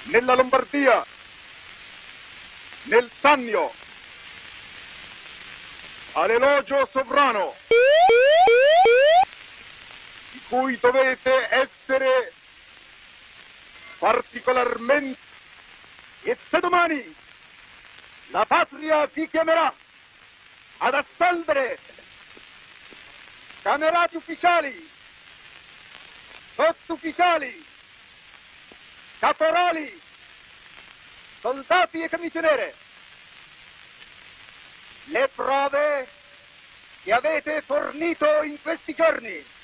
nella Lombardia, nel Sannio, all'elogio sovrano, di cui dovete essere particolarmente, e se domani la patria vi chiamerà ad assolvere camerati ufficiali, sottufficiali, caporali, soldati e camicie nere, le prove che avete fornito in questi giorni